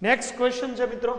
Next question છે મિત્રો,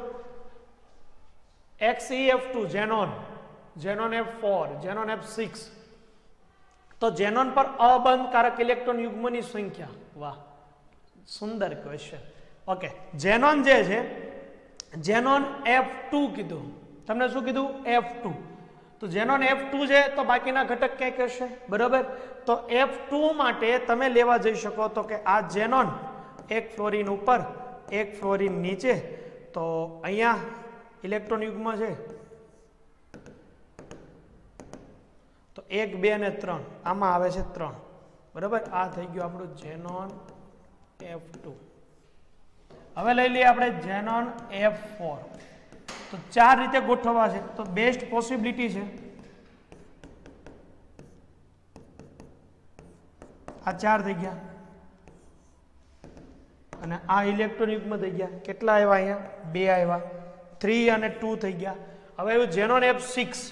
XeF2 xenon F4 xenon F6. તો ઝેનોન પર અબંધકારક ઇલેક્ટ્રોન યુગ્મની સંખ્યા. વાહ, સુંદર ક્વેશ્ચન. ઓકે, ઝેનોન જે છે, ઝેનોન F2 કીધું. તમને શું કીધું? F2. તો ઝેનોન F2 છે તો બાકીના ઘટક ક્યાં કહેશે? બરોબર. તો F2 માટે તમે લેવા જઈ શકો તો કે આ ઝેનોન એક ફ્લોરિન ઉપર એક ફ્લોરિન નીચે, તો અહીંયા ઇલેક્ટ્રોન યુગ્મ છે તો 1 2 અને 3, આમાં આવે છે 3. બરાબર. આ થઈ ગયું આપણું ઝેનોન F2. હવે લઈ લઈએ આપણે ઝેનોન F4. તો 4 રીતે ગોઠવવા છે. તો બેસ્ટ પોસિબિલિટી છે આ 4 થઈ ગયા અને આ ઇલેક્ટ્રોન યુગ્મ થઈ ગયા. કેટલા આવ્યા? અહીંયા 2 આવ્યા. 3 અને 2 થઈ ગયા. હવે આવ્યું ઝેનોન F6.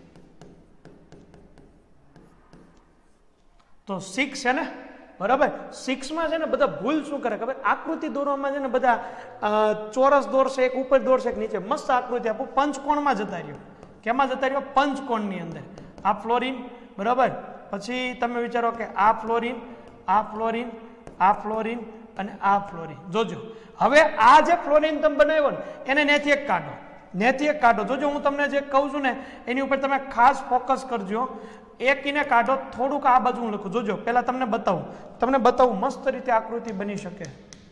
તો 6 છે ને, બરાબર. 6 માં છે ને બધા ભૂલ શું કરે ખબર? આકૃતિ દોરવામાં છે ને બધા ચોરસ દોરશે, એક ઉપર દોરશે એક નીચે. મસ્ત આકૃતિ આપું, પંચકોણમાં જતા રહ્યો. કેમાં જતા રહ્યો? પંચકોણની અંદર. આ ફ્લોરિન, બરાબર. પછી તમે વિચારો કે આ ફ્લોરિન, આ ફ્લોરિન, આ ફ્લોરિન અને આ ફ્લોરિન. જોજો હવે આ જે ફ્લોરિન તમે બનાવ્યો ને એને નેથી એક કાઢો, નેથી એક કાઢો. જોજો હું તમને જે કહું છું ને એની ઉપર તમે ખાસ ફોકસ કરજો. એકને કાઢો, થોડુંક આ બાજુ હું લખું. જોજો પહેલા તમને બતાવું મસ્ત રીતે આકૃતિ બની શકે.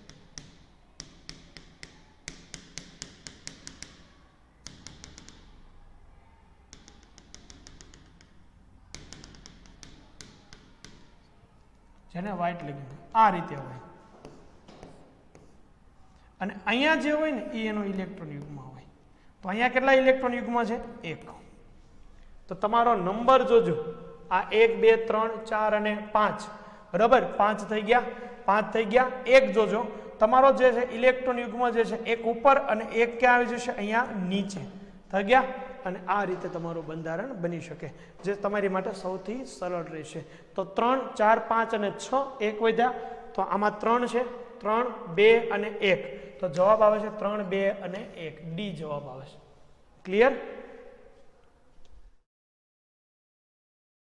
જેને વ્હાઈટ લખી આ રીતે હોય અને અહીંયા જે હોય ને એ એનો ઇલેક્ટ્રોન યુગ્મ હોય. તો અહીંયા કેટલા ઇલેક્ટ્રોન યુગ્મ છે? 1. તો તમારો નંબર જોજો, આ 1 2 3 4 અને 5, બરાબર. 5 થઈ ગયા, 5 થઈ ગયા. 1 જોજો તમારો જે છે ઇલેક્ટ્રોન યુગ્મ જે છે એક ઉપર અને એક ક્યાં આવી જશે? અહીંયા નીચે થઈ ગયા. અને આ રીતે તમારું બંધારણ બની શકે, જે તમારી માટે સૌથી સરળ રહેશે. તો 3 4 5 અને 6, 1 વધ્યા. તો આમાં 3 છે, 3 2 અને 1. તો જવાબ આવે છે 3 2 અને 1. ડી જવાબ આવે છે. ક્લિયર?